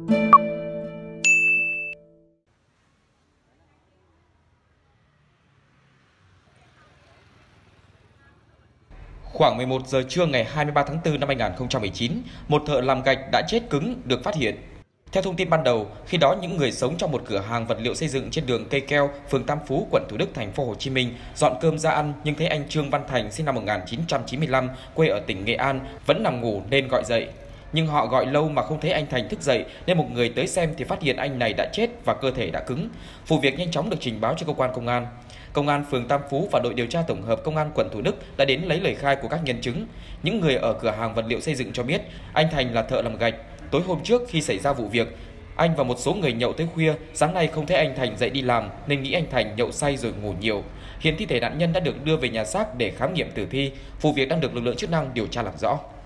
Khoảng 11 giờ trưa ngày 23 tháng 4 năm 2019, một thợ làm gạch đã chết cứng được phát hiện. Theo thông tin ban đầu, khi đó những người sống trong một cửa hàng vật liệu xây dựng trên đường Cây Keo, phường Tam Phú, quận Thủ Đức, thành phố Hồ Chí Minh dọn cơm ra ăn nhưng thấy anh Trương Văn Thành sinh năm 1995, quê ở tỉnh Nghệ An vẫn nằm ngủ nên gọi dậy. Nhưng họ gọi lâu mà không thấy anh Thành thức dậy nên một người tới xem thì phát hiện anh này đã chết và cơ thể đã cứng. Vụ việc nhanh chóng được trình báo cho cơ quan công an. Công an phường Tam Phú và đội điều tra tổng hợp công an quận Thủ Đức đã đến lấy lời khai của các nhân chứng. Những người ở cửa hàng vật liệu xây dựng cho biết anh Thành là thợ làm gạch. Tối hôm trước khi xảy ra vụ việc, anh và một số người nhậu tới khuya, sáng nay không thấy anh Thành dậy đi làm nên nghĩ anh Thành nhậu say rồi ngủ nhiều. Hiện thi thể nạn nhân đã được đưa về nhà xác để khám nghiệm tử thi. Vụ việc đang được lực lượng chức năng điều tra làm rõ.